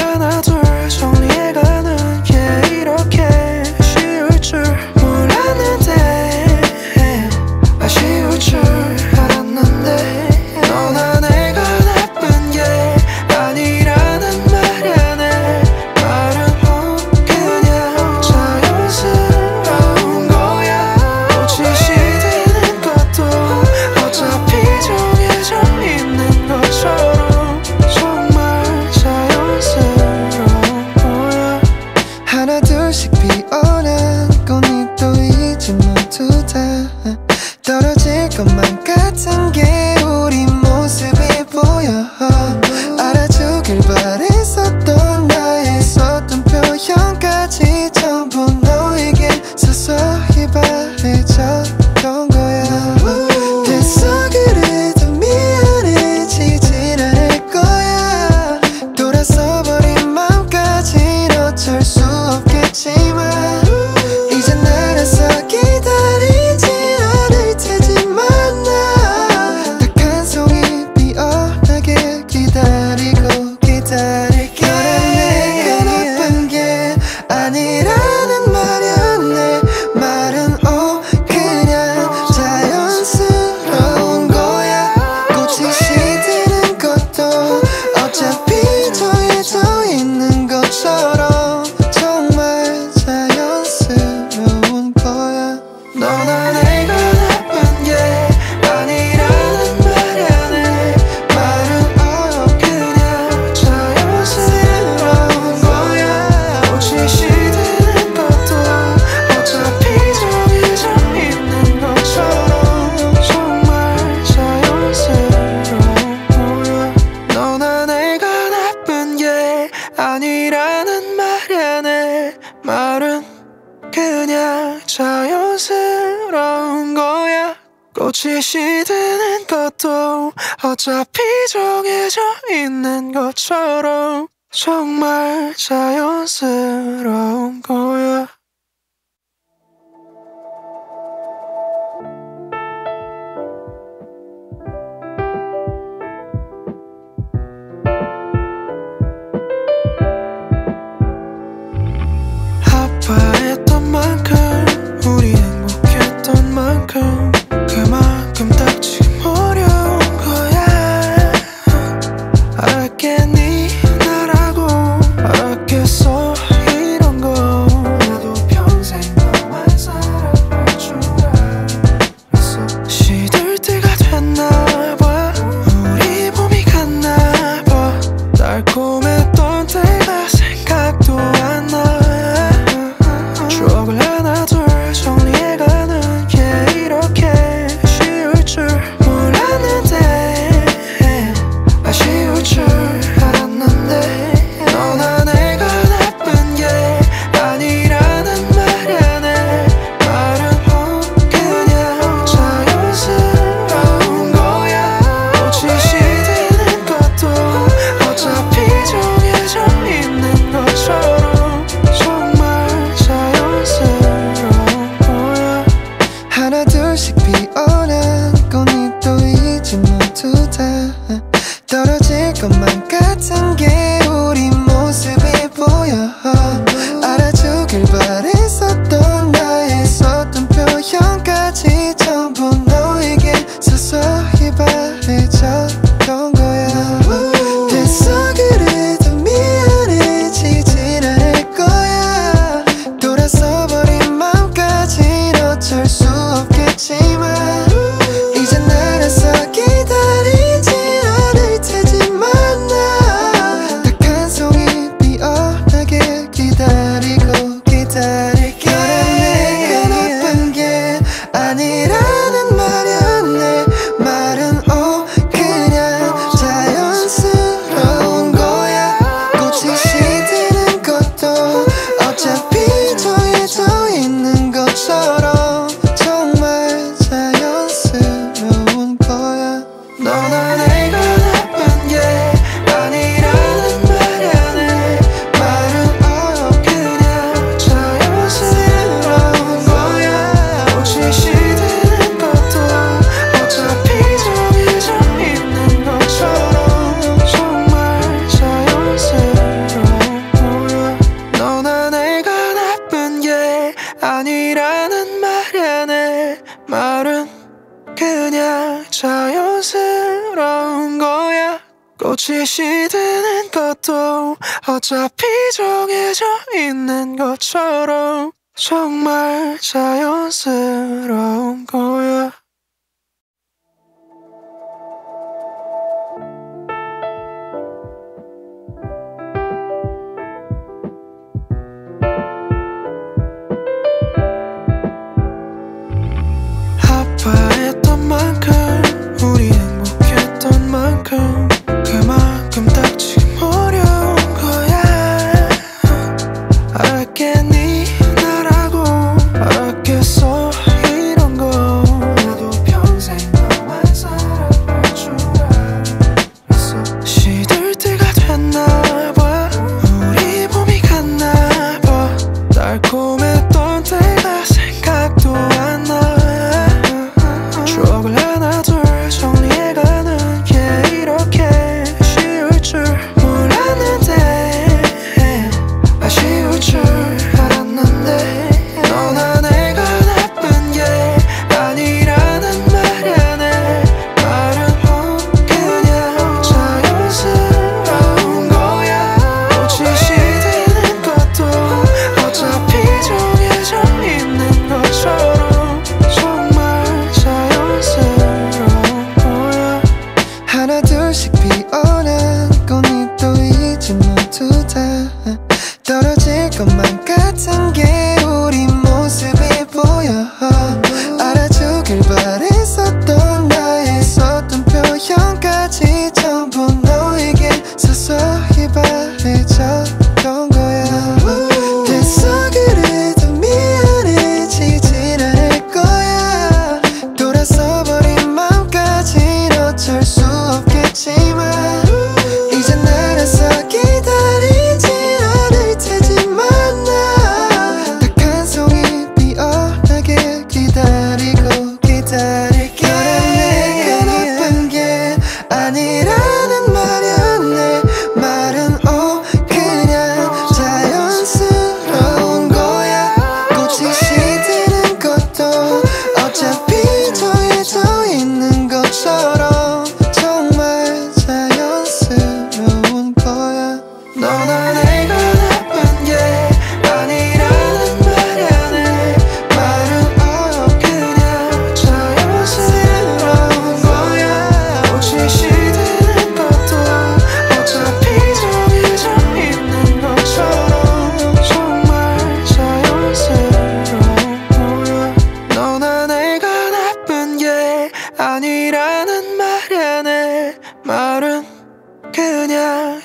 하나 둘 정리해가는 게 이렇게 쉬울 줄 몰랐는데 아쉬울 줄 알았는데 너나 내가 나쁜 게 아니라는 말야 내 말은 그냥 자연스러운 거야 꽃이 시드는 것도 어차피 정해져 있는 것처럼 정말 자연스러운 거야 하나 둘씩 피어난 꽃잎도 이제 모두 다 떨어질 것만 같은 게 우리 모습이 보여 알아주길 바랬었던 나의 썼던 표현까지 전부 너에게 서서히 바래졌던 거야 됐어 그래도 미안해지진 않을 거야 돌아서 버린 맘까진 어쩔 수 없겠지만 이제 나가서 기다리지 않을 테지만 나 딱 한 송이 피어나게 기다리고 기다릴게 너랑 내가 나쁜 게 아니라는 말야 내 말은 그냥 자연스러운 거야 꽃이 시드는 것도 어차피 정해져 있는 것처럼 정말 자연스러운 거야 너나 내가 나쁜 게 아니라는 말야 내 말은 그냥 자연스러운 거야 꽃이 시드는 것도 어차피 정해져 있는 것처럼 정말 자연스러운 거야 너나 내가 나쁜 게 아니라는 말야 내 말은 그냥 자연스러운 거야 꽃이 시드는 것도 어차피 정해져 있는 것처럼 정말 자연스러운 거야 아파했던 만큼 우리 행복했던 만큼 그만큼 딱 지금 어려운 거야 알았겠니 나라고 알았겠어 꽃이 시드는 것도 어차피 정해져 있는 것처럼 정말 자연스러운 거야. 아파했던 만큼 우리 행복했던 만큼 그만큼 딱 지금 어려운 거야. 알았겠니 나라고 알았겠어 이런 거. 나도 평생 너만 사랑할 줄 알았어. 시들 때가 됐나봐. 우리 봄이 갔나봐. 달콤했던 때가 생각도 안 나. 추억을 하나 둘 정리해가는 게 이렇게 쉬울 줄 몰랐는데, 아쉬울 줄 알았는데, 너나 내가 나쁜 게 아니라는 말야. 내 말은 그냥 자연스러운 거야. 꽃이 시드는 것도 어차피 정해져 있는 것처럼 정말 자연스러운 거야. 하나 둘씩 피어난 꽃잎도 이제 모두 다 떨어질 것만 같은 게 우리 모습이 보여. 알아주길 바랬었던 나의 썼던 표현까지 전부 너에게 서서히 바래졌던 거야. 됐어 그래도 미안해지진 않을 거야. 돌아서 버린 맘까진 어쩔 수 없겠지만 이제 나가서 기다리지 않을 테지만 나 딱 한 송이 피어나게 기다리고 기다릴게. 너랑 내가 나쁜 게 아니라는 말야. 내 말은 그냥 자연스러운 거야. 꽃이 시드는 것도 어차피 정해져 있는 것처럼 정말 자연스러운 거야. 너나 내가 나쁜 게 아니라는 말야. 내 말은 그냥 자연스러운 거야. 꽃이 시드는 것도 어차피 정해져 있는 것처럼 정말 자연스러운 거야. 너나 내가 나쁜 게 아니라는 말야. 내 말은 그냥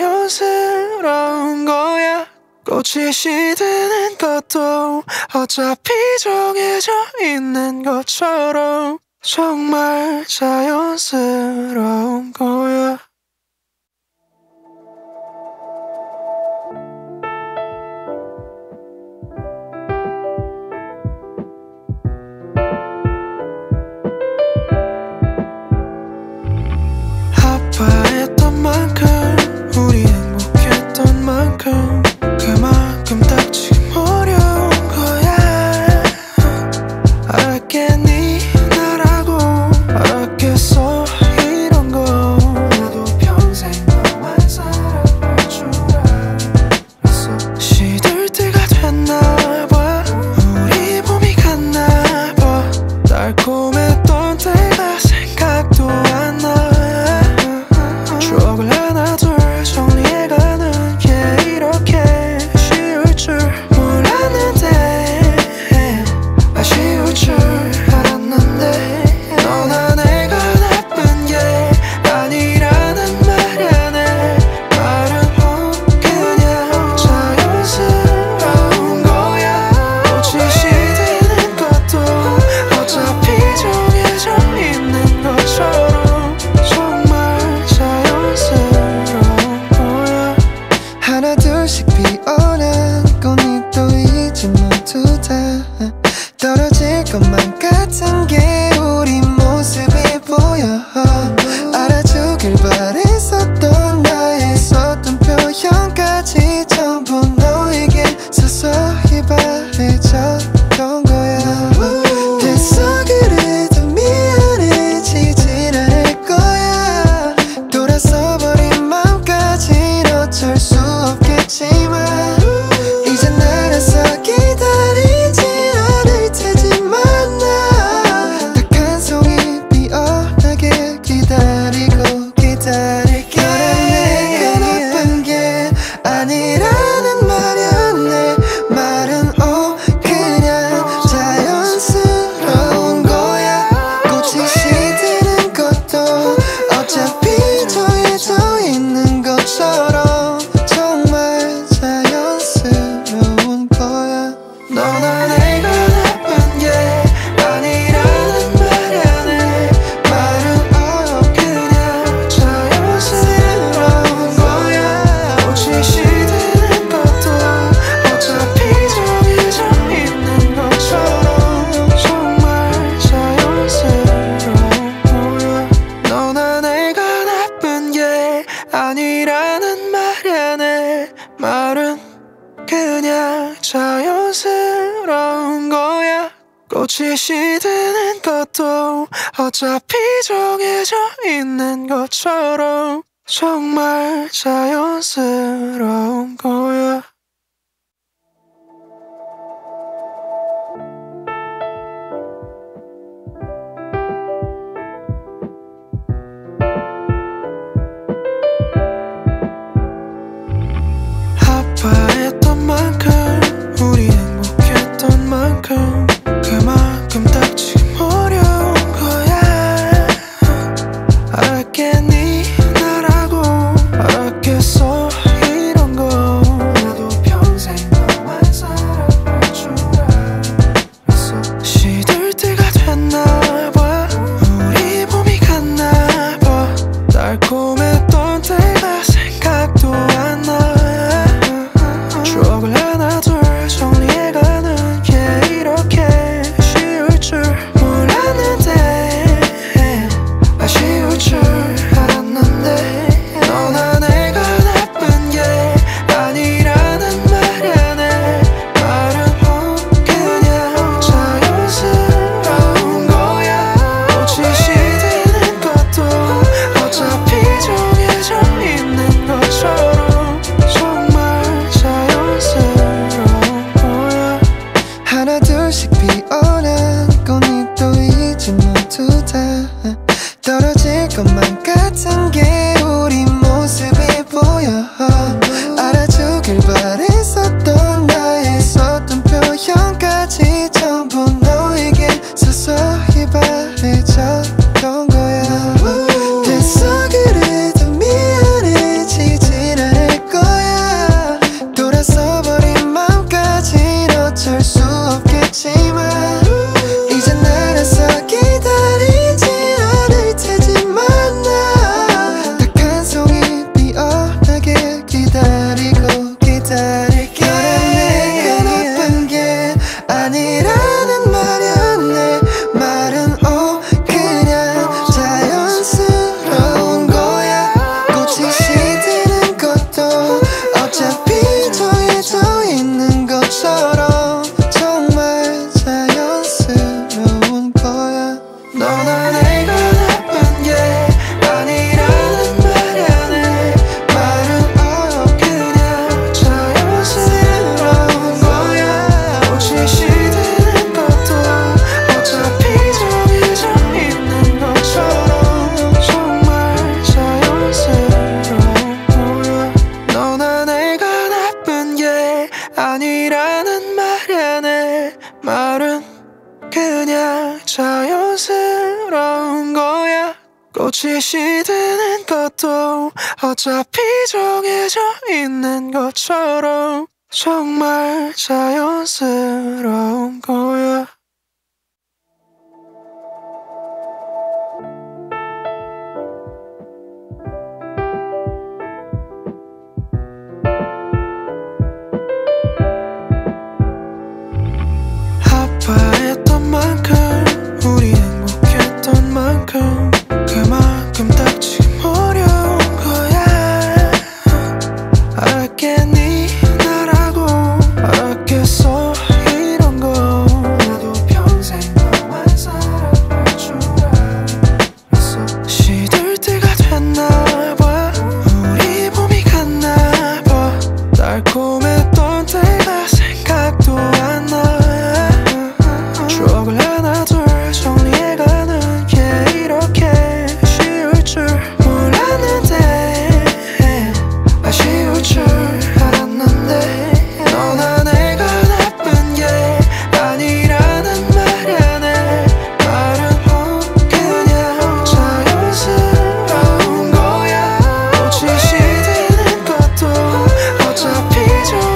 자연스러운 거야. 꽃이 시드는 것도 어차피 정해져 있는 것처럼 정말 자연스러운 거야. 아파했던 만큼 우리 행복했던 만큼 그만큼 딱 지금 어려운 거야. 알았겠니 나라고 알았겠어 이런 거. 나도 평생 너만 사랑할 줄 알았어. 시들 때가 됐나봐. 우리 봄이 갔나봐. 달콤했던 때가 생각도 안 나. 추억을 하나 둘 정리해가는 게 이렇게 쉬울 줄 몰랐는데, 아쉬울 줄 알았는데, 너나 내가 나쁜 게 아니라는 말야. 내 말은 그냥 자연스러운 거야. 꽃이 시드는 것도 어차피 정해져 있는 것처럼 정말 자연스러운 거야. 하나 둘씩 피어난 꽃잎도 이제 모두 다 떨어질 것만 같은 게 우리 모습이 보여. 알아주길 바랬었던 나의 썼던 표현까지 전부 너에게 서서히 바래졌던 거야. 됐어 그래도 미안해지진 않을 거야. 돌아서 버린 말은 그냥 자연스러운 거야. 꽃이 시드는 것도 어차피 정해져 있는 것처럼 정말 자연스러운 거야. 아파했던 만큼 우리 행복했던 만큼 그만큼 딱 지금 어려운 거야. 알았겠니 나라고 알았겠어 이런 거. 나도 평생 너만 사랑할 줄 알았어. 시들 때가 됐나봐. 우리 봄이 갔나봐. 달콤했던 때가 생각도 안 나. 추억을 하나 둘 정리해가는 게 이렇게 쉬울 줄 몰랐는데, 아쉬울 줄 알았는데, 너나 내가 나쁜 게 아니라는 말야. 내 말은 그냥 자연스러운 거야. 꽃이 시드는 것도 어차피 정해져 있는 것처럼 정말 자연스러운 거야. 하나 둘씩 피어난 꽃이 또 이제 모두 다 떨어질 것만 같은 게 우리 모습이 보여. 알아주길 바랬었던 나의 썼던 표현까지 전부 너에게 서서히 바래졌던 거야. 됐어 그래도 미안해지진 않을 거야. 돌아서 버린 맘까진 어쩔 수 없겠지만 이제 나가서 기다리지 않을 테지만 나 딱 한 송이 피어나게 기다리고 기다릴게. 너랑 내가 나쁜 게 아니라는 말야. 내 말은 그냥 자연스러운 거야. 꽃이 시드는 것도 어차피 정해져 있는 것처럼 정말 자연스러운 거야. 너나 내가 나쁜 게 아니라는 말야. 내 말은 그냥 자연스러운 거야. 꽃이 시드는 것도 어차피 정해져 있는 것처럼 정말 자연스러운 거야. 너나 내가 나쁜 게 아니라는 말야. 내 말은 그냥 자연스러운 거야. 꽃이 시드는 것도 어차피 정해져 있는 것처럼 정말 자연스러운 거야. 아파했던 만큼 우리 행복했던 만큼 그만큼 딱 지금 어려운 거야. 알았겠니 나라고 알았겠어 이런 거. 나도 평생 너만 사랑할 줄 알았어. 시들 때가 됐나봐. 우리 봄이 갔나봐. 달콤했던 때가 생각도 안 나. 추억을 하나 둘 정리해가는 게 이렇게 쉬울 줄 몰랐는데, 아쉬울 줄 알았는데, 너나 내가 나쁜 게 아니라는 말야. 내 말은 그냥 자연스러운 거야. 꽃이 시드는 것도 어차피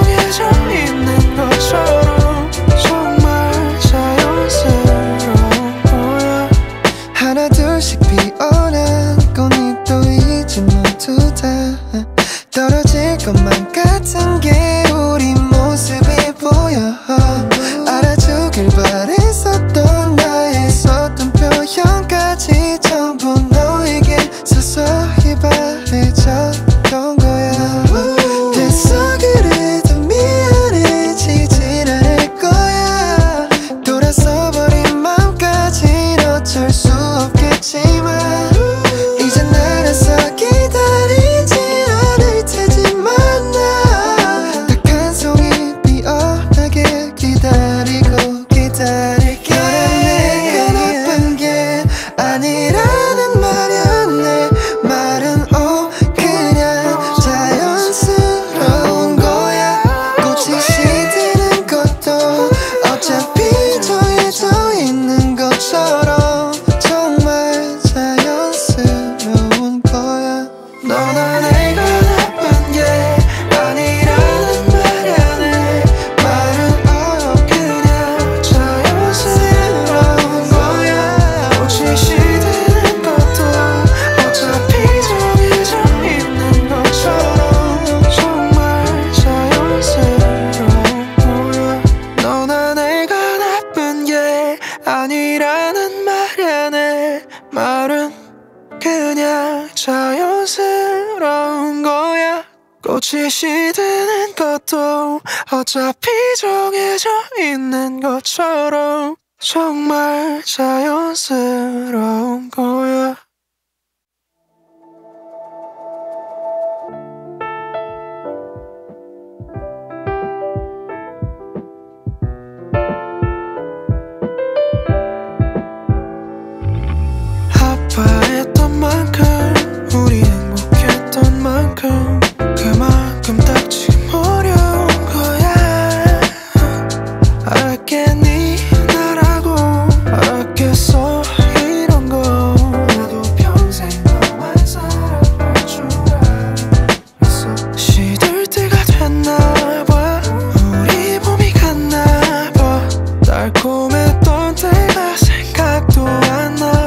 드는 것도 어차피 정해져 있는 것처럼 정말 자연스러운 거야. 아파했던 만큼 우리 행복했던 만큼 그만큼 딱 지금 어려운 거야. 알겠니 나라고 알았겠어 이런 거. 나도 평생 너만 사랑할 줄 알았어. 시들 때가 됐나봐. 우리 봄이 갔나봐. 달콤했던 때가 생각도 안 나.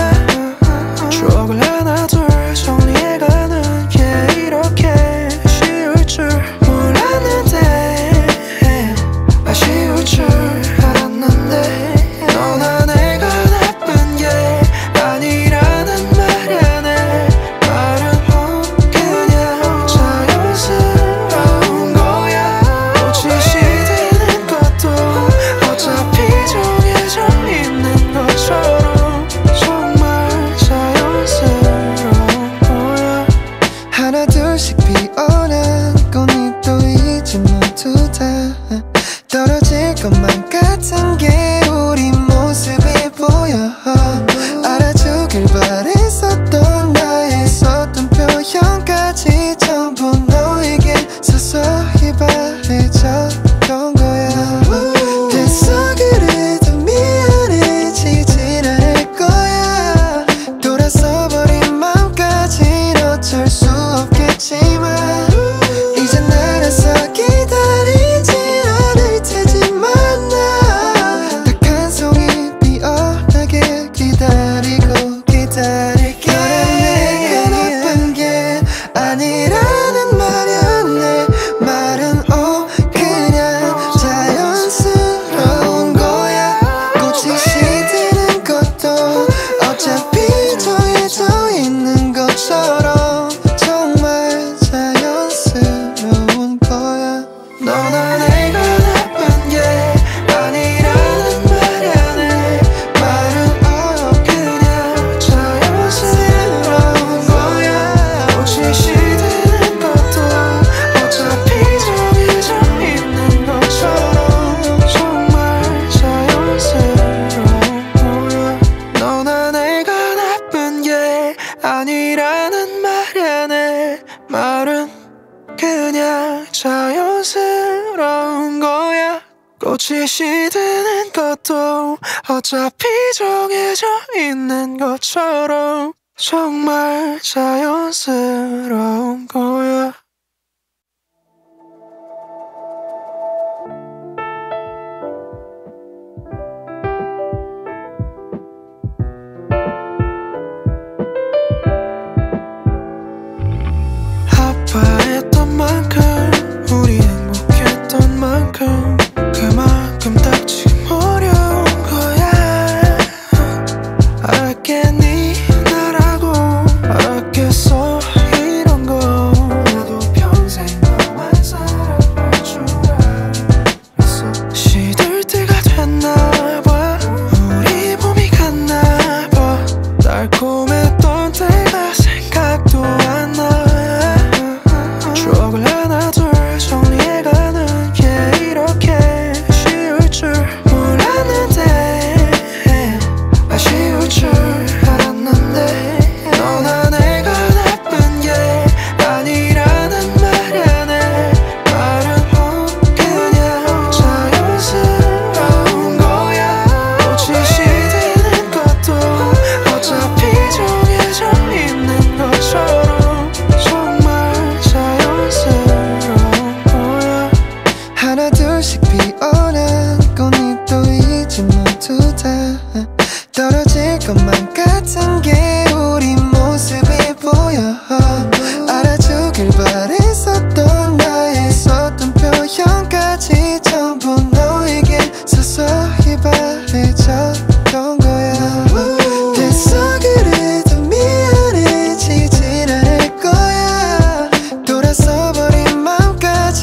추억을 하나 둘 정리해가는 게 이렇게 쉬울 줄 몰랐는데, 아쉬울 줄 알았는데, 너나 내가 나쁜 게 아니라는 말야. 내 말은 그냥 자연스러운 거야. 꽃이 시드는 것도 어차피 정해져 있는 것처럼 정말 자연스러운 거야. 하나 둘씩 피어난 꽃잎도 이제 모두 다 떨어질 것만 같은 게 우리 모습이 보여. 알아주길 바랬었던 나의 썼던 표현까지 전부 너에게 서서히 바래졌던 거야. 됐어 그래도 미안해지진 않을 거야. 돌아서버린 맘까진 어쩔 수 없겠지만 이젠 알아서 기다리지 않을 테지만 나 딱 한 송이 피어나게 기다리고 기다릴게. 너는 내가 나쁜 게 아니라는 말야. 내 말은 그냥 자연스러운 거야. 꽃이 시드는 것도 어차피 정해져 있는 것처럼 정말 자연스러운 거야. 너나 내가 나쁜 게 아니라는 말야. 내 말은 그냥 자연스러운 거야. 꽃이 시드는 것도 어차피 정해져 있는 것처럼 정말 자연스러운 거야. 너나 내가 나쁜 게 아니라는 말야. 내 말은 그냥 자연스러운 거야. 꽃이 시드는 것도 어차피 정해져 있는 것처럼 정말 자연스러운 거야. 아파했던 만큼 우리 행복했던 만큼 그만큼 딱 지금 어려운 거야. 알겠니 나라고 알았겠어 이런 거. 나도 평생 너만 사랑할 줄 알았어. 시들 때가 됐나봐. 우리 봄이 갔나봐. 달콤했던 때가 생각도 안 나. 추억을 하나 둘 정리해가는 게 이렇게 쉬울 줄 몰랐는데, 아쉬울 줄 알았는데, 너나 내가 나쁜 게 아니라는 말야. 내 말은 그냥 자연스러운 거야. 꽃이 시드는 것도 어차피 정해져 있는 것처럼 정말 자연스러운 거야. 하나 둘씩 피어난 꽃잎도 이제 모두 다 떨어질 것만 같은 게 우리 모습이 보여. 알아주길 바랬었던 나의 썼던 표현까지 전부 너에게 서서히 바래졌던 거야. 됐어 그래도 미안해지진 않을 거야. 돌아서버린 맘까지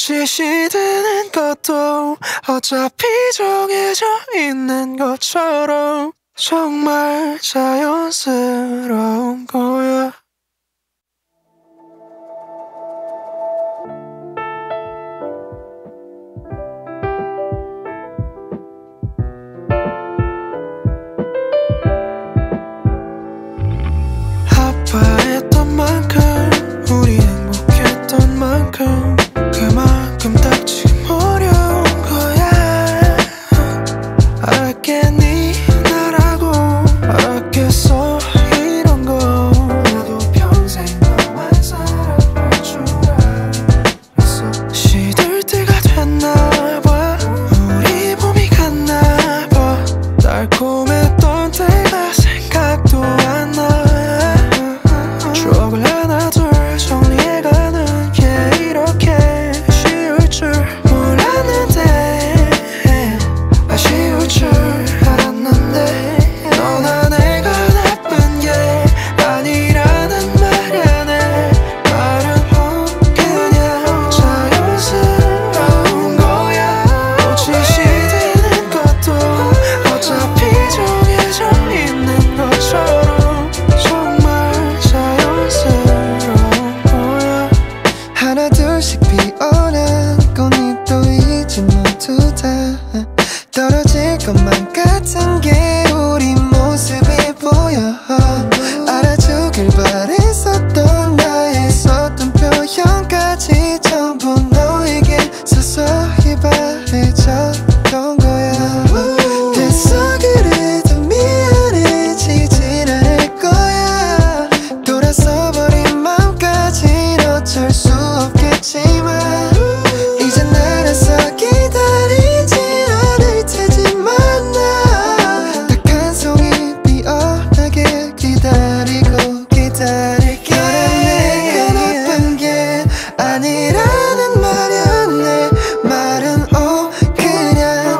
꽃이 시드는 것도 어차피 정해져 있는 것처럼 정말 자연스러운 거야. 아파했던 만큼 우리 행복했던 만큼 그만큼 딱 지금 어려운 거야. 알았겠니 나라고 알았겠어 이런 거. 나도 평생 너만 사랑할 줄 알았어. 시들 때가 됐나봐. 우리 봄이 갔나봐. 달콤했던 때가 생각도 안 나. 추억을 하나 둘 정리해가는 게 이렇게 쉬울 줄 몰랐는데, 아쉬울 줄 알았는데, 너나 내가 나쁜 게 아니라는 말야. 내 말은 그냥 자연스러운 거야. 꽃이 시드는 것도 어차피 정해져 있는 것처럼 정말 자연스러운 거야. 하나 둘씩 피어난 꽃잎도 이제 모두 다 떨어질 것만 같은 게 우리 모습이 보여. 알아주길 바랬었던 나의 썼던 표현까지 전부 너에게 서서히 바래졌던 거야. 됐어 그래도 미안해지진 않을 거야. 돌아서버린 맘까진 어쩔 수 없겠지만 이젠 알아서 기다리지 않을 테지만 나 딱 한 송이 피어나게 기다리고 기다릴게. 너랑 내가 나쁜 게 아니라는 말야. 내 말은 그냥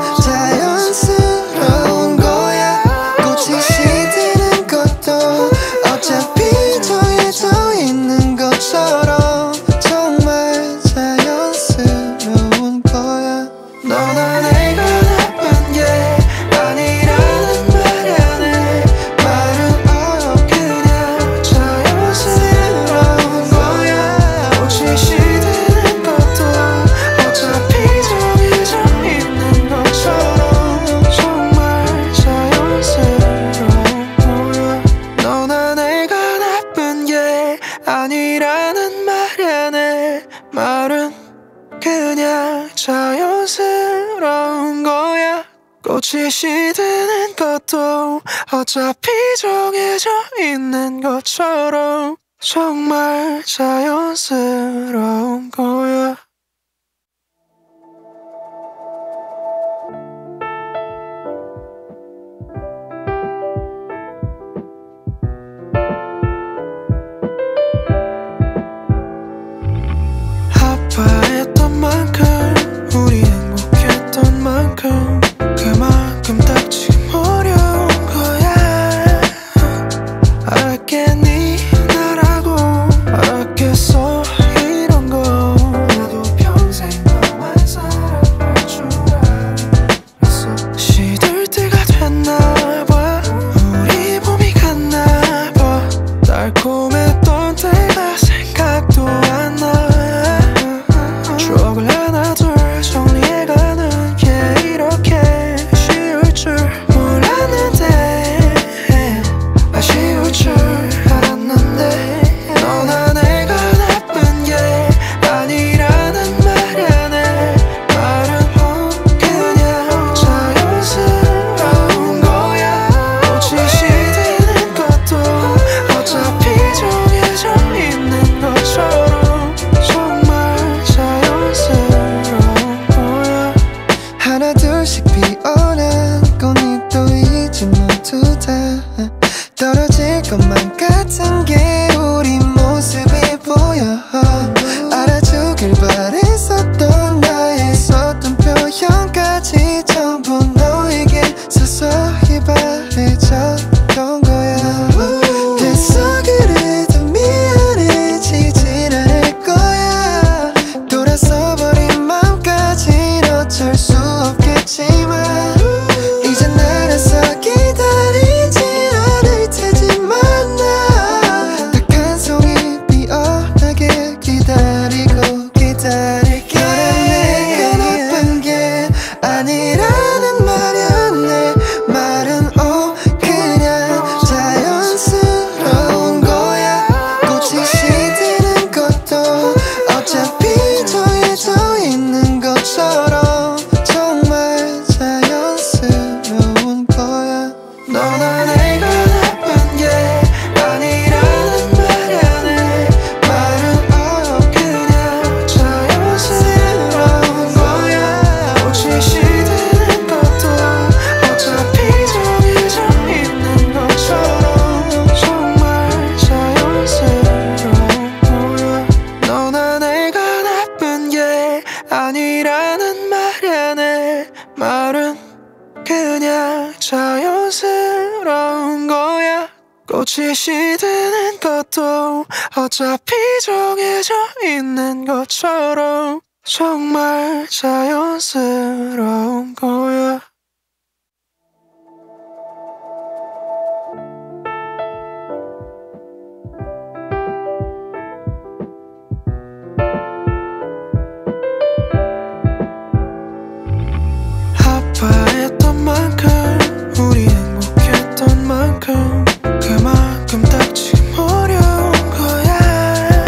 자연스러운 거야. 꽃이 시드는 것도 어차피 정해져 있는 것처럼 정말 자연스러운 거야. 너나 내가 나쁜 게 아니라는 말야. 내 말은 그냥 자연스러운 거야. 꽃이 시드는 것도 어차피 정해져 있는 것처럼 정말 자연스러운 거야. 너나 내가 나쁜 게 아니라는 말야. 내 말은 그냥 자연스러운 거야. 꽃이 시드는 것도 어차피 정해져 있는 것처럼 정말 자연스러운 거야. 아파했던 만큼 우리 행복했던 만큼 그만큼 딱 지금 어려운 거야. 알았겠니 나라고 알았겠어 이런 거. 나도 평생 너만 사랑할 줄 알았어. 시들 때가 됐나봐. 우리 봄이 갔나봐. 달콤했던 때가 생각도 안 나. 추억을 하나 둘 정리해가는 게 이렇게 쉬울 줄 몰랐는데, 아쉬울 줄 알았는데, 너나 내가 나쁜 게 아니라는 말야. 내 말은 그냥 자연스러운 거야. 꽃이 시드는 것도 어차피 정해져 있는 것처럼 정말 자연스러운 거야. 하나 둘씩 피어난 꽃잎도 이제 모두 다 떨어질 것만 같은 게 우리 모습이 보여. 알아주길 바랬었던 나의 썼던 표현까지 전부 너에게 서서히 바래졌던 거야. 됐어 그래도 미안해지진 않을 거야. 돌아서버린 꽃이 시드는 것도 어차피 정해져 있는 것처럼 정말 자연스러운 거야. 아파했던 만큼 우리 행복했던 만큼 그만큼 딱 지금 어려운 거야.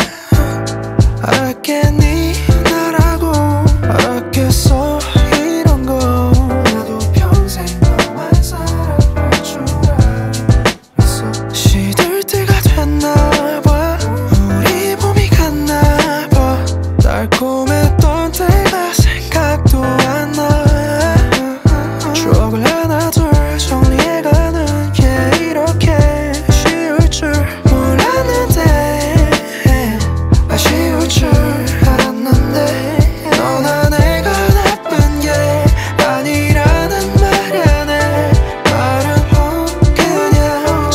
알았겠니 나라고 알았겠어 이런 거. 나도 평생 너만 사랑할 줄 알았어. 시들 때가 됐나봐. 우리 봄이 갔나봐. 달콤했던 때가 생각도 안 나. 추억을 하나 둘 정리해가는 게 이렇게 쉬울 줄 몰랐는데, 아쉬울 줄 알았는데, 너나 내가 나쁜 게 아니라는 말야. 내 말은 그냥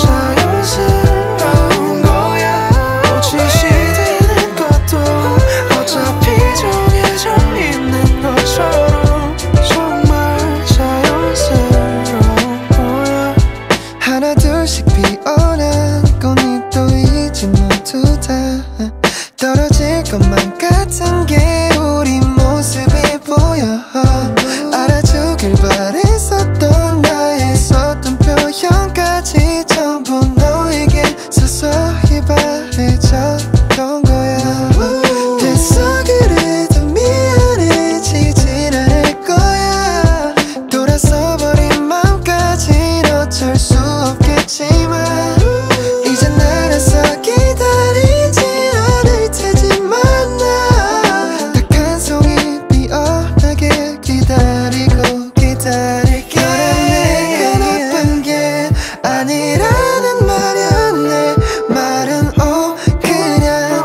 자연스러운 거야. 꽃이 시드는 것도 어차피 정해져 있는 것처럼 정말 자연스러운 거야. 하나 둘씩 피어난 꽃잎도 이제 모두 다 떨어질 것만 같은 게 우리 모습이 보여. 알아주길 바랬었던 나의 썼던 표현까지 전부 너에게 서서히 바래졌던 거야. 됐어 그래도 미안해지진 않을 거야. 돌아서 버린 맘까진 어쩔 수 없겠지만 이젠 알아서 기다리지 않을 테지만 나 딱 한 송이 피어나게 기다리고 기다릴게. 내가 나쁜 게 아니라는 말야. 내 말은 그냥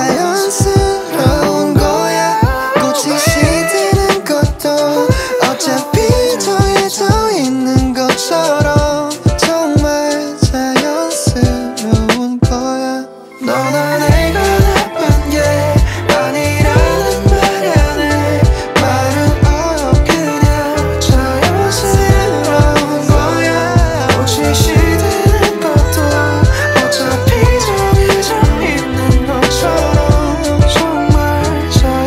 자연스러운 거야. 꽃이 시드는 것도 어차피 정해져 있는 것처럼 정말 자연스러운 거야. 너나 내가 나쁜 게 아니라는 말야. 내 말은 그냥 자연스러운 거야. 꽃이 시드는 것도 어차피 정해져 있는 것처럼 정말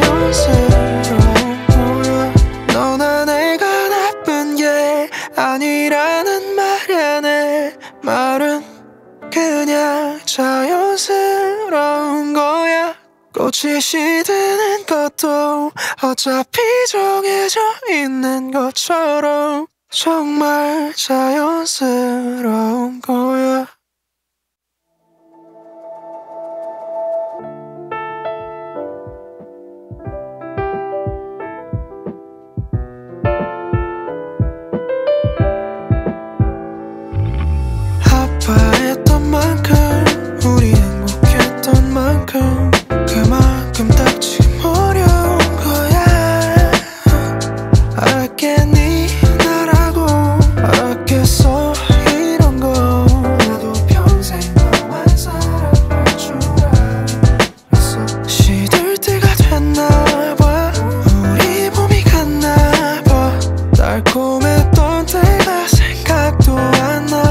자연스러운 거야. 너나 내가 나쁜 게 아니라는 말야. 내 말은 그냥 자연스러운 거야. 꽃이 시드는 것도 어차피 정해져 있는 것처럼 정말 자연스러운 거야. 아파했던 만큼 우리 행복했던 만큼 그만큼 딱 지금 어려운 거야. 알았겠니 나라고 알았겠어 이런 거. 나도 평생 너만 사랑할 줄 알았어. 시들 때가 됐나봐. 우리 봄이 갔나봐. 달콤했던 때가 생각도 안 나.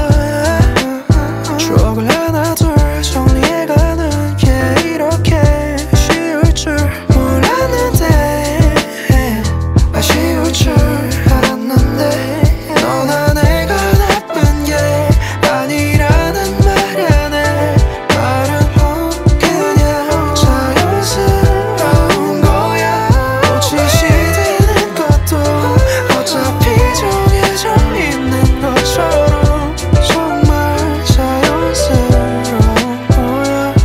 추억을 하나 둘 정리해가는 게 이렇게 쉬울 줄 몰랐는데, 아쉬울 줄 알았는데, 너나 내가 나쁜 게 아니라는 말야. 내 말은 그냥 자연스러운 거야. 꽃이 시드는 것도 어차피 정해져 있는 것처럼 정말 자연스러운 거야.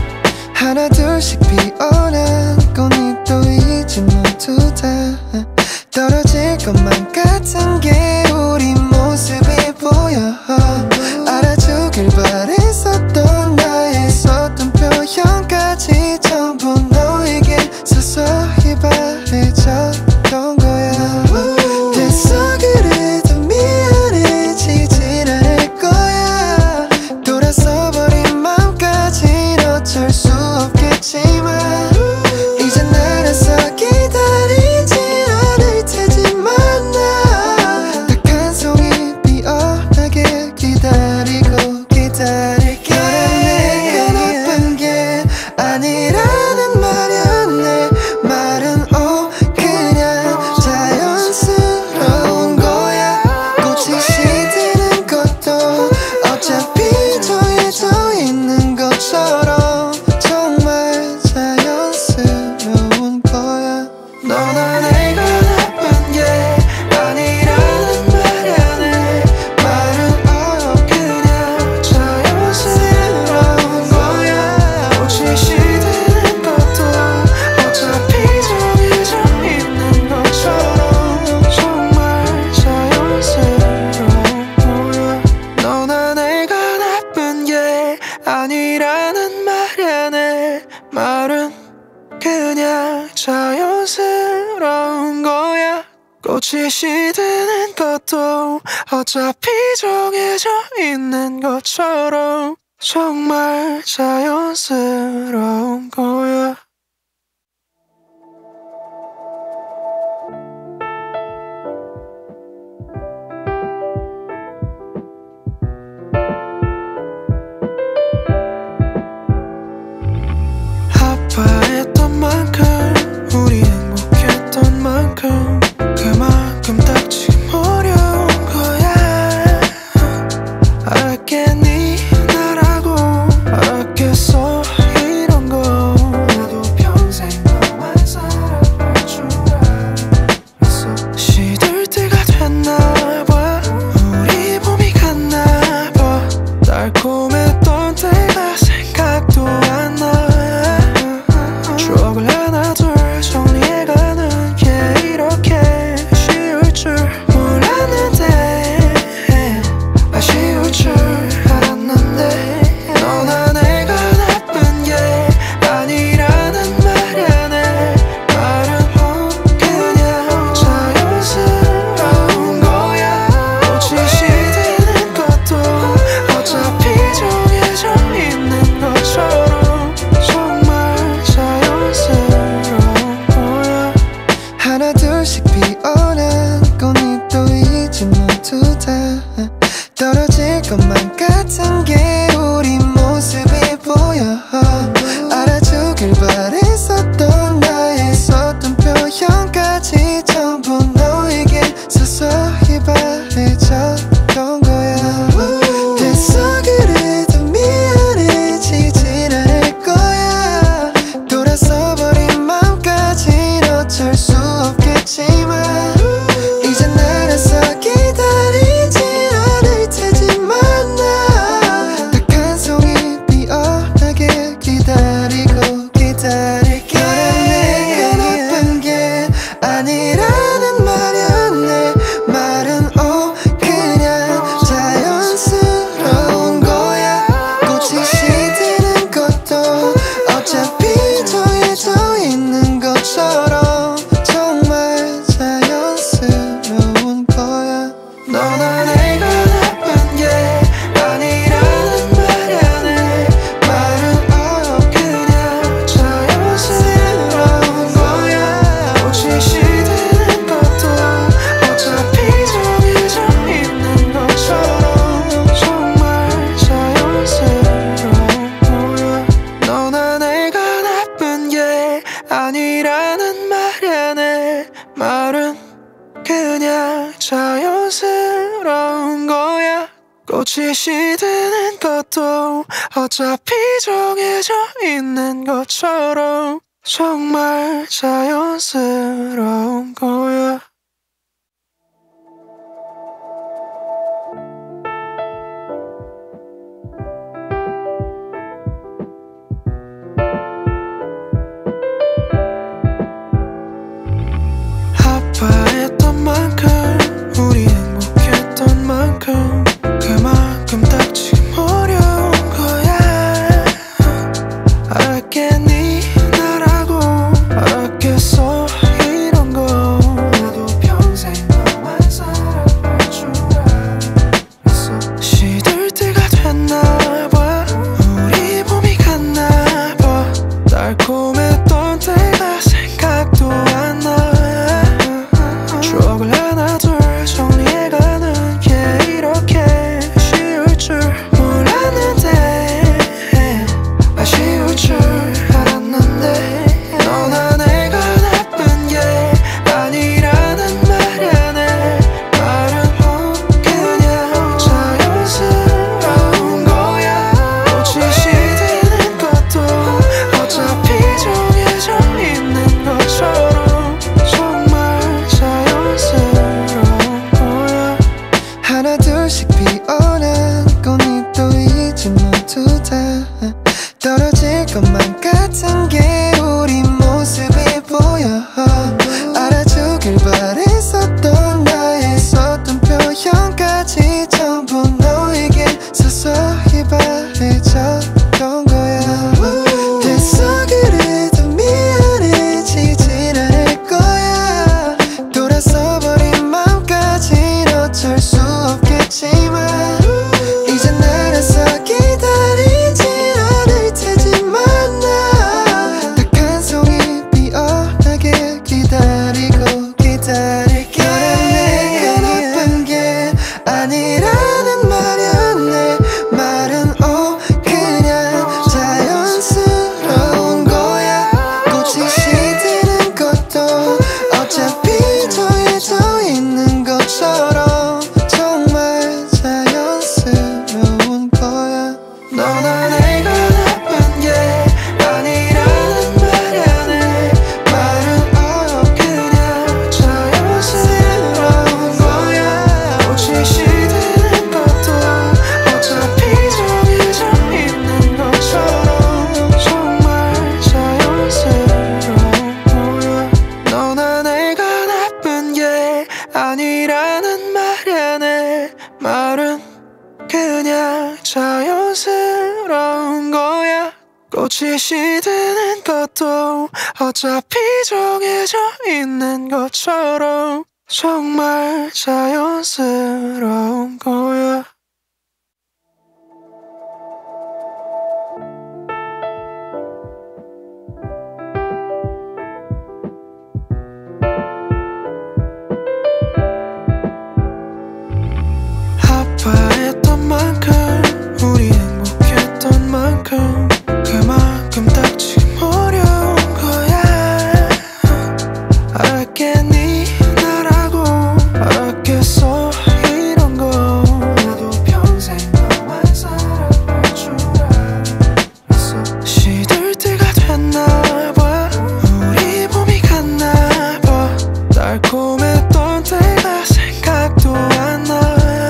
아니라는 말야. 내 말은 그냥 자연스러운 거야. 꽃이 시드는 것도 어차피 정해져 있는 것처럼 정말 자연스러운 거야. 아파했던 만큼 우리 행복했던 만큼 그만큼 딱 지금 어려운 거야. 알겠니 나라고 알겠어 이런 거. 나도 평생 너만 살아갈 줄 알았어. 시들 때가 됐나봐. 우리 몸이 갔나봐. 달콤했던 때가 생각도 안 나. 추억을 하나 둘 정리해가는 게 이렇게 쉬울 줄 몰랐는데, 쉬울 줄 알았는데. 너나 내가 나쁜 게 아니라는 말야. 내 말은 그냥 자연스러운 거야. 꽃이 시드는 것도 어차피 정해져 있는 것처럼 정말 자연스러운 거야. 하나 둘씩 피어난 꽃잎도 이제 모두 다 떨어질 것만 같은 게 우리 모습이 보여. 알아주길 바랬었던 나의 썼던 표현까지 전부 너에게 서서히 바래졌던 거야. 됐어 그래도 미안해지진 않을 거야. 돌아서 버린 맘까진 어쩔 수 없겠지만 이젠 알아서 기다리지 않을 테지만 나 딱 한 송이 피어나게 기다리고 기다릴게. 내가 나쁜 게 아니라는 말야. 내 말은 그냥 자연스러운 거야. 꽃이 시드는 것도 어차피 정해져 있는 것처럼 정말 자연스러운 거야. 너나 내가 나쁜 게 아니라는 말야. 내 말은 그냥 자연스러운 거야. 꽃이 시드는 것도 어차피 정해져 있는 것처럼 정말 자연스러운 거야. 너나 내가 나쁜 게 아니라는 말야. 내 말은 그냥 자연스러운 거야. 꽃이 시드는 것도 어차피 정해져 있는 것처럼 정말 자연스러운 거야. 아파했던 만큼 우리 행복했던 만큼 그만큼 딱 지금 어려운 거야. 알겠니 나라고 알겠어 이런 거. 나도 던 거야. 됐어 그래도 미안해지진 않을 거야. 돌아서버린 맘까진 어쩔 수 없겠지만 이젠 알아서 기다리지 않을 테지만 나 딱 한 송이 피어나게 기다리고 기다릴게. 내가 나쁜 게 아니라는 말이야. 내 말은 그냥 자연스러운 거야. 꽃이 시드는 것도 어차피 정해져 있는 것처럼 정말 자연스러운 거야. 너나 내가 나쁜 게 아니라는 말이야. 내 말은 그냥 자연스러운 거야. 꽃이 시드는 것도 어차피 정해져 있는 것처럼 정말 자연스러운 거야. 너나 내가 나쁜 게 아니라는 말이야. 내 말은 그냥 자연스러운 거야. 꽃이 시드는 것도 어차피 정해져 있는 것처럼 정말 자연스러운 거야. 아파했던 만큼 우리 행복했던 만큼 그만큼 딱 지금 어려운 거야. 알았겠니 나라고 알았겠어 이런 거. 나도 평생 너만 살아볼 줄 알았어. 시들 때가 됐나봐. 우리 몸이 갔나봐. 달콤했던 때가 생각도 안 나.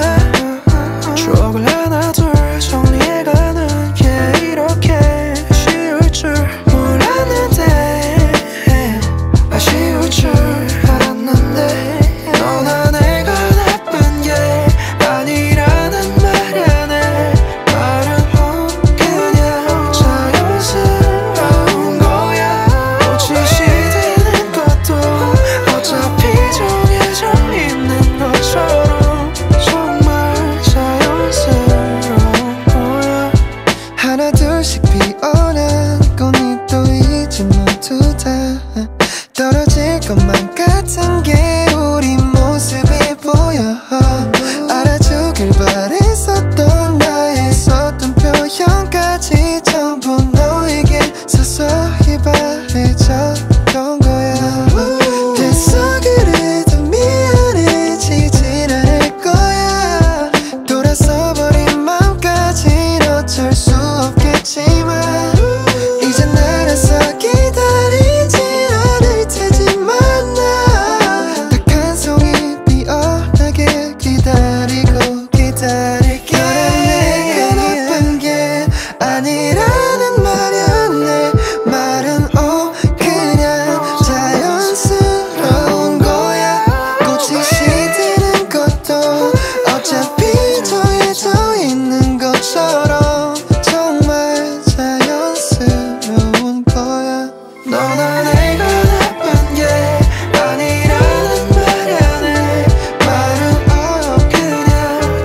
추억을 하나 둘 정리해가는 게 이렇게 쉬울 줄 몰랐는데 아쉬울 줄 알았는데 너나 내가 나쁜 게 아니라는 말이야. 내 말은 그냥 자연스러운 거야. 꽃이 시드는 것도 어차피 정해져 있는 것처럼 정말 자연스러운 거야. 하나 둘씩 피어난 꽃잎도 이제 모두 다 떨어질 것만 같은 게 우리 모습이 보여. 알아주길 바랬었던 나의 썼던 표현까지 전부 너에게 서서히 바래졌던 거야. 됐어 그래도 미안해지진 않을 거야. 돌아서버린 맘까진 어쩔 수 없겠지만 이젠 알아서 기다리지 않을 테지만 나 딱 한 송이 피어나게 기다리고 기다릴게. 내가 나쁜 게 아니라는 말이야. 내 말은 그냥 자연스러운 거야. 꽃이 시드는 것도 어차피 정해져 있는 것처럼 정말 자연스러운 거야. 너나 내가 나쁜 게 아니라는 말이야. 내 말은 그냥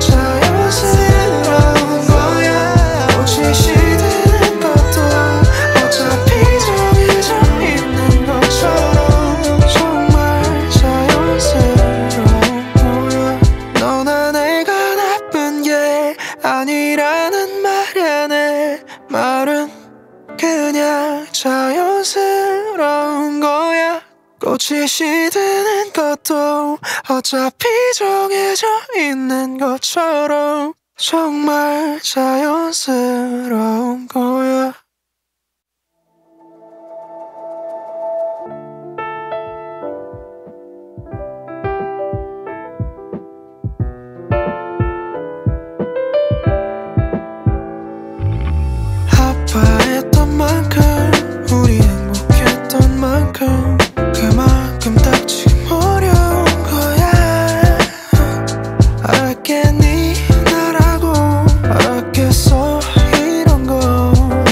자연스러운 거야. 꽃이 시드는 것도 어차피 정해져 있는 것처럼 정말 자연스러운 거야. 너나 내가 나쁜 게 아니라는 말이야. 내 말은 그냥 자연스러운 거야. 꽃이 시드는 것도 어차피 정해져 있는 것처럼 정말 자연스러운 거야. 아파했던 만큼 우리 행복했던 만큼 그만큼 딱 지금 어려운 거야. 알았겠니 나라고 알았겠어 이런 거.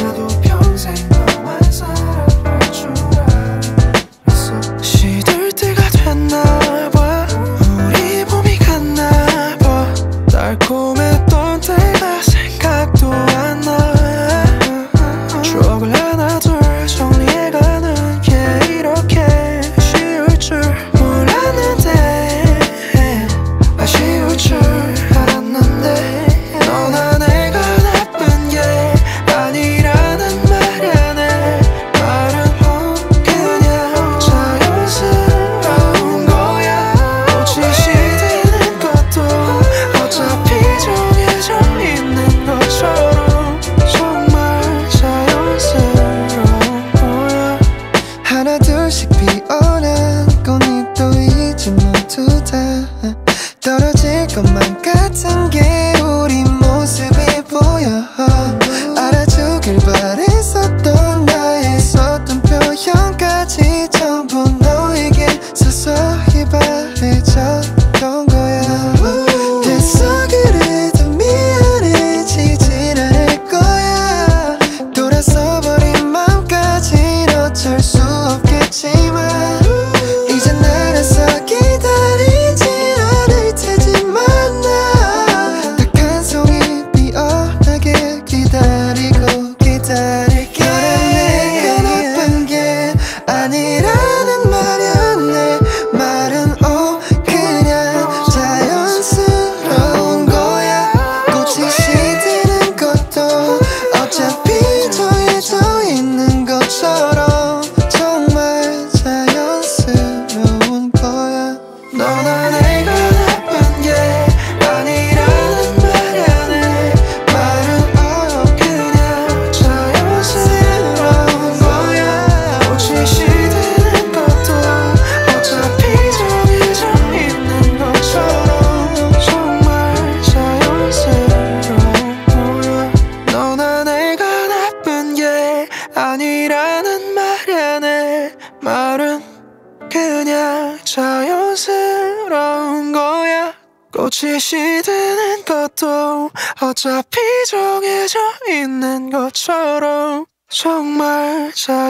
아니라는 말이야. 내 말은 그냥 자연스러운 거야. 꽃이 시드는 것도 어차피 정해져 있는 것처럼 정말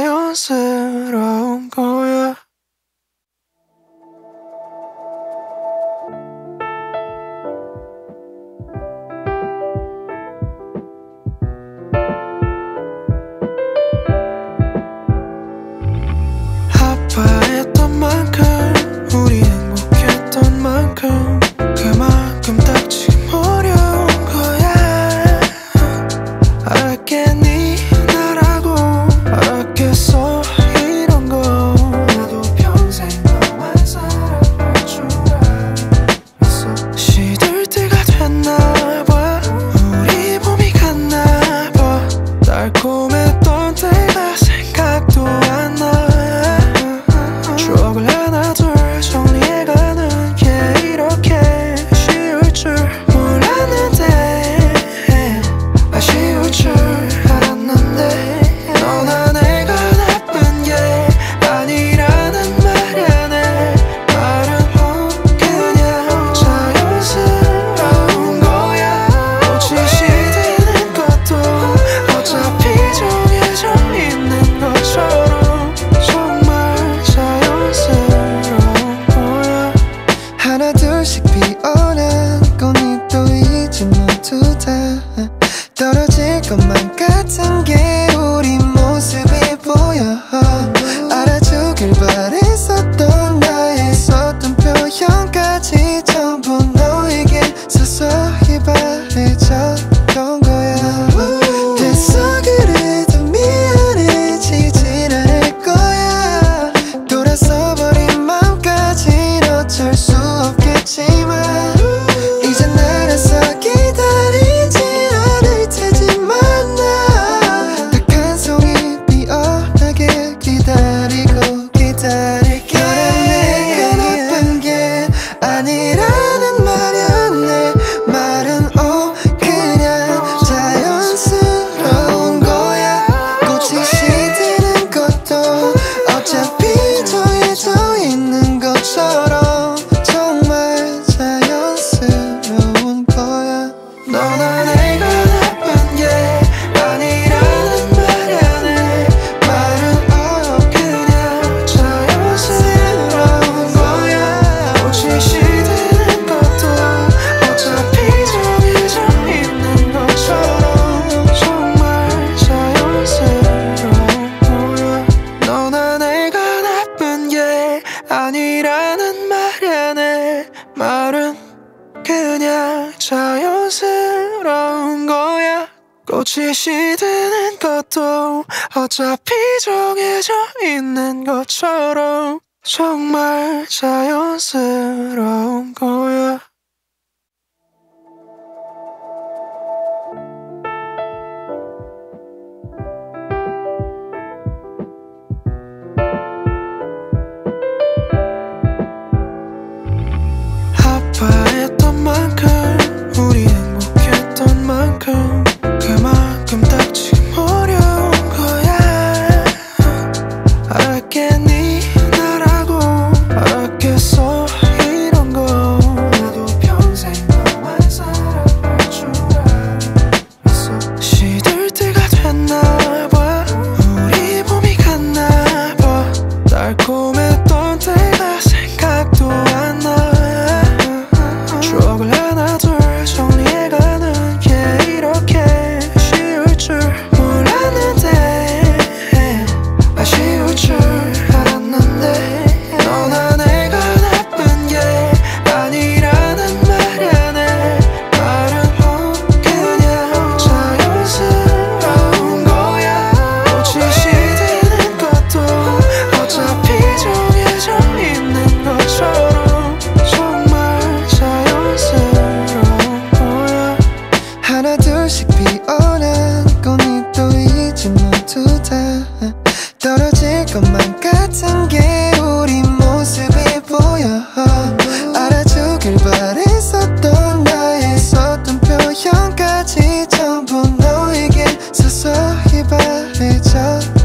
자연스러운 거야. 아파했던 만큼 우리 행복했던 만큼 그만큼 딱 지금 어려운 거야. 알았겠니 나라고 알았겠어 이런 거. 나도 평생 너만 사랑할 줄 알았어. 시들 때가 됐나봐. 우리 봄이 갔나봐. 달콤했던 때가 생각도 안 나. 추억을 하나 둘 정리해가는 게 이렇게 쉬울 줄 몰랐는데, 아쉬울 줄 알았는데, 너나 내가 나쁜 게 아니라는 말이야. 내 말은 그냥 자연스러운 거야. 꽃이 시드는 것도 어차피 정해져 있는 것처럼 정말 자연스러운 거야. 하나 둘씩 피어난 꽃잎도 이제 모두 다 떨어질 것만 같은 게 우리 모습이 보여. 알아주길 바랬었던 나의 썼던 표현까지 전부 너에게 서서히 바래졌던 거야. 됐어 그래도 미안해지진 않을 거야. 돌아서 버린 맘까진 어쩔 수 없겠지만 이제 나가서 기다리지 않을 테지만 나 딱 한 송이 피어나게 기다리고 기다릴게. 너랑 내가 나쁜 게 아니라는 말이야. 내 말은 그냥 자연스러운 거야. 꽃이 시드는 것도 어차피 정해져 있는 것처럼 정말 자연스러운 거야. 너나 내가 나쁜 게 아니라는 말이야. 내 말은 그냥 자연스러운 거야. 꽃이 시드는 것도 어차피 정해져 있는 것처럼 정말 자연스러운 거야. 너나 내가 나쁜 게 아니라는 말이야. 내 말은 그냥 자연스러운 거야. 꽃이 시드는 것도 어차피 정해져 있는 것처럼 정말 자연스러운 거야. 아파했던 만큼 우리 행복했던 만큼 그만큼 딱 지금 어려운 거야. 알았겠니 나라고 알았겠어 이런 거. 나도 평생 너만 사랑할 줄 알았어. 시들 때가 됐나봐. 우리 봄이 갔나봐. 달콤했던 때가 생각도 안 나. 추억을 하나 둘 정리해가는 게 이렇게 쉬울 줄 몰랐는데, 아쉬울 줄 알았는데, 너나 내가 나쁜 게 아니라는 말이야. 내 말은 그냥 자연스러운 거야. 꽃이 시드는 것도 어차피 정해져 있는 것처럼 정말 자연스러운 거야. 하나 둘씩 피어난 꽃잎도 이제 모두 다 떨어질 것만 같은 게 우리 모습이 보여. 알아주길 바랬었던 나의 썼던 표현까지 전부 너에게 서서히 바래졌던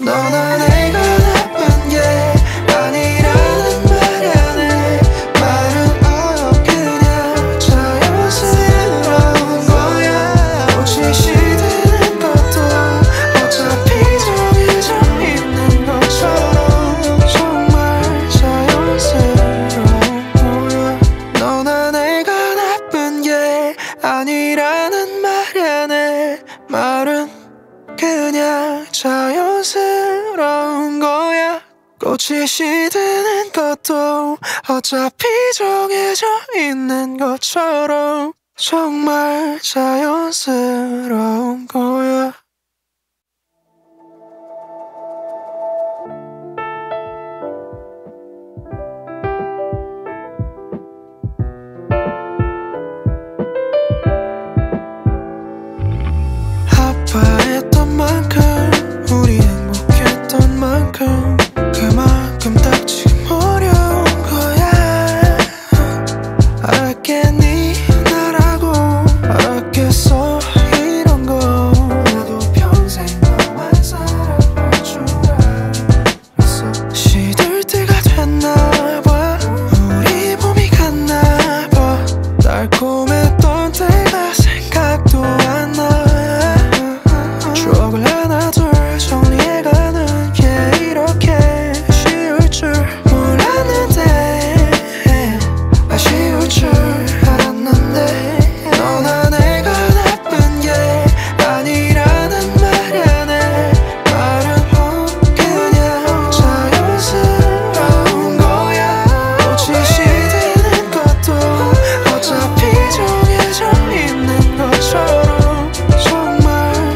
너나 내가 나쁜 게 아니라는 말야 내 말은 그냥 자연스러운 거야 꽃이 시드는 것도 어차피 정해져 있는 것처럼 정말 자연스러운 거야 너나 내가 나쁜 게 아니라는 말야 내 말은 그냥 자연스러운 거야 꽃이 시드는 것도 어차피 정해져 있는 것처럼 정말 자연스러운 거야 아파했던 만큼 우리 행복했던 만큼 그만큼 딱 지금 어려운 거야 알았겠니 나라고 알았겠어 이런 거 나도 평생 너만 살아볼 줄 알았어 시들 때가 됐나봐 우리 봄이 갔나봐 달콤했던 때가 생각도 안 나 추억을 하나 둘 정리해가는 게 이렇게 쉬울 줄 몰랐는데 아쉬울 줄 알았는데 너나 내가 나쁜 게 아니라는 말야 내 말은 그냥 자연스러운 거야 꽃이 시드는 것도 어차피 정해져 있는 것처럼 정말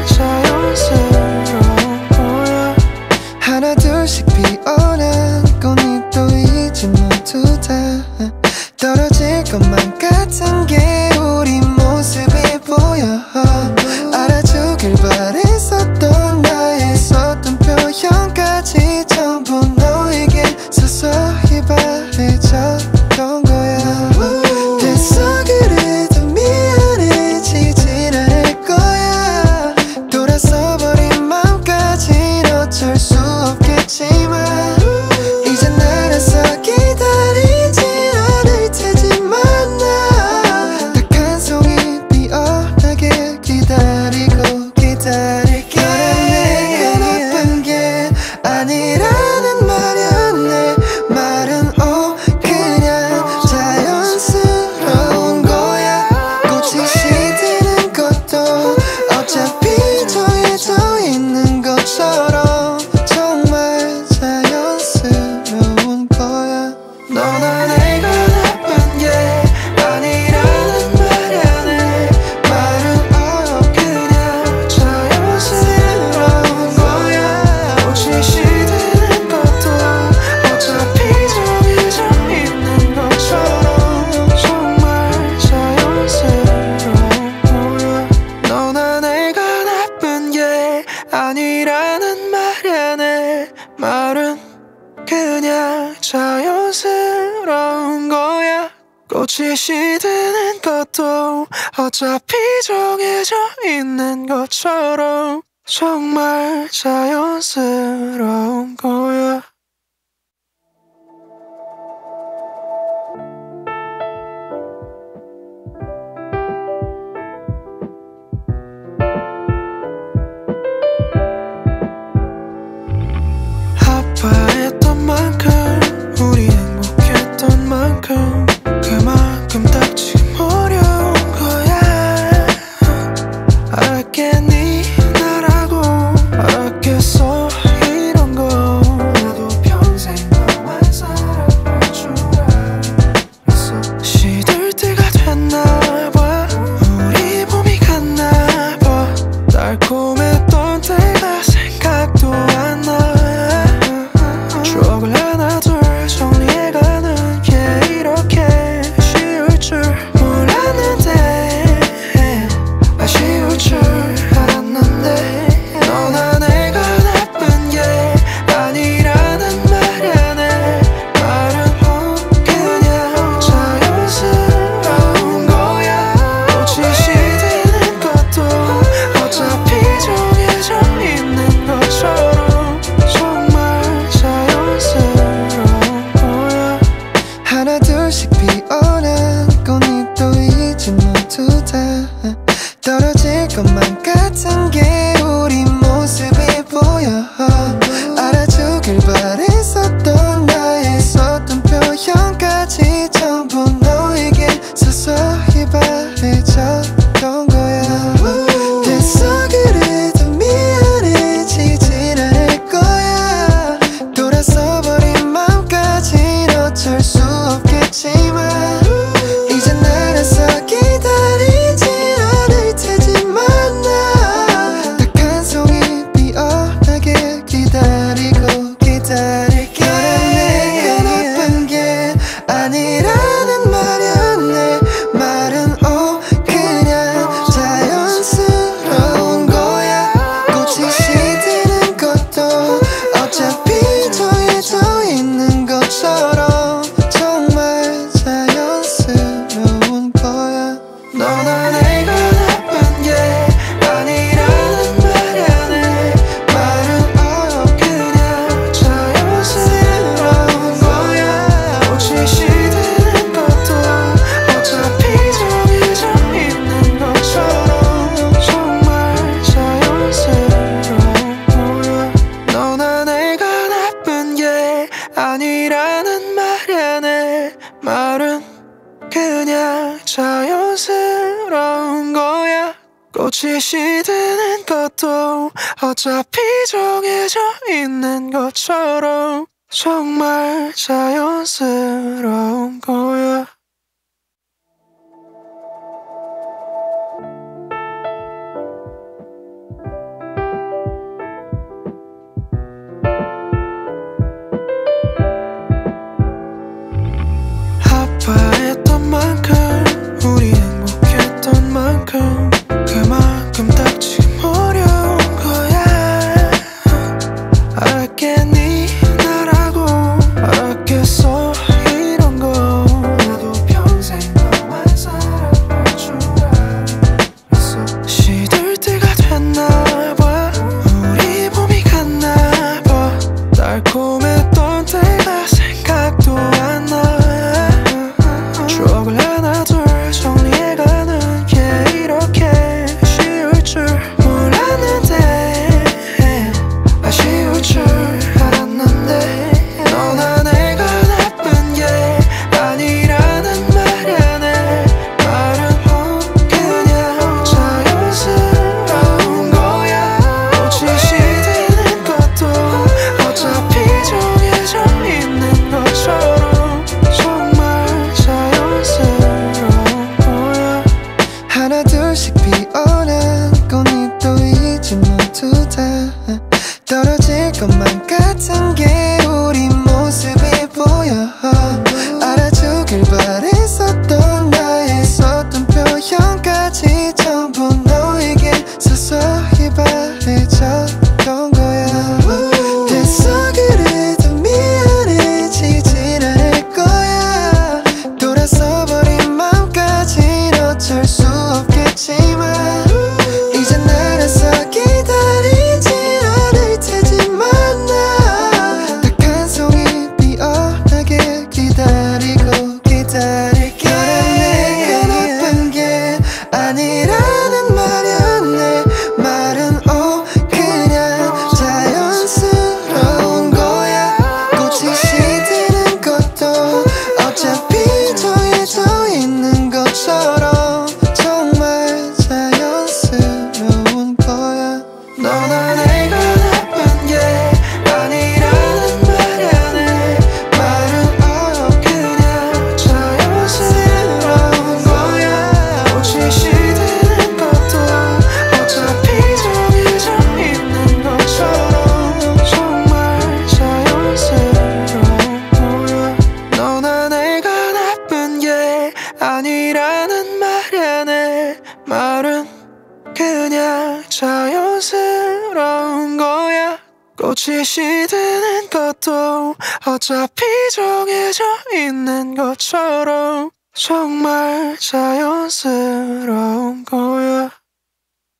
자연스러운 거야 하나 둘씩 피어난 꽃잎 또 이제 모두 다 떨어질 것만 같은 게 우리 모습이 보여 알아주길 바랬었던 나의 썼던 표현까지 전부 너에게 서서히 바래졌던 거야 됐어 그래도 미안해지진 않을 거야 돌아서 버린 맘까진 어쩔 수 없겠지만 이젠 알아서 기다리지 않을 테지만 나 딱 한 송이 피어나게 기다리고 기다릴게 내가 나쁜 게 아니라는 말야 내 말은 그냥 자연스러운 거야 꽃이 시드는 것도 어차피 정해져 있는 것처럼 정말 자연스러운 거야 너나 내가 나쁜 게 아니라는 말야 내 말은 그냥 자연스러운 거야 꽃이 시드는 것도 어차피 정해져 있는 것처럼 정말 자연스러운 거야 너나 내가 나쁜 게 아니라는 말야 내 말은 그냥 자연스러운 거야 꽃이 시드는 것도 어차피 정해져 있는 것처럼 정말 자연스러운 거야 아파했던 만큼 우리 행복했던 만큼 그만큼 딱 지금 어려운 거야 알았겠니 나라고 알았겠어 이런 거 나도 평생 너만 살아볼 줄 알았어 시들 때가 됐나봐 우리 봄이 갔나봐 달콤했던 때가 생각도 안 나 추억을 하나 둘 어차피 정해져 있는 것처럼 정말 자연스러운 거야. 너나 내가 나쁜 게 아니라는 말야. 내 말은 그냥 자연스러운 거야. 꽃이 시드는 것도 어차피 정해져 있는 것처럼 정말 자연스러운 거야. 너나 내가 나쁜 게 아니라는 말야. 내 말은 그냥 자연스러운 거야. 꽃이 시드는 것도 어차피 정해져 있는 것처럼 정말 자연스러운 거야. 아파했던 만큼 우리 행복했던 만큼 그만큼 딱 지금 어려운 거야. 알았겠니 나라고 알았겠어 이런 거. 나도 평생 너만 사랑할 줄 알았어. 시들 때가 됐나봐. 우리 봄이 갔나봐. 달콤했던 때가 생각도 안 나. 추억을 하나 둘 정리해가는 게 이렇게 쉬울 줄 몰랐는데, 아쉬울 줄 알았는데. 너나 내가 나쁜 게 아니라는 말야. 내 말은 그냥 자연스러운 거야. 꽃이 시드는 것도 어차피 정해져 있는 것처럼 정말 자연스러운 거야. 하나 둘씩 피어난 꽃잎도 이제 모두 다 떨어질 것만 같은 게 우리 모습이 보여. 알아주길 바랬었던 나의 썼던 표현까지 전부 너에게 서서히 바래졌던 거야. 됐어 그래도 미안해지진 않을 거야. 돌아서 버린 맘까진 어쩔 수 없겠지만 이젠 알아서 기다리지 않을 테지만 나 딱 한 송이 피어나게 기다리고 기다릴게. 너랑 내가 나쁜 게 아니라는 말야. 내 말은 그냥 자연스러운 거야. 꽃이 시드는 것도 어차피 정해져 있는 것처럼 정말 자연스러운 거야. 너나 내가 나쁜 게 아니라는 말야. 내 말은 그냥 자연스러운 거야. 꽃이 시드는 것도 어차피 정해져 있는 것처럼 정말 자연스러운 거야. 너나 내가 나쁜 게 아니라는 말야. 내 말은 그냥 자연스러운 거야. 꽃이 시드는 것도 어차피 정해져 있는 것처럼 정말 자연스러운 거야.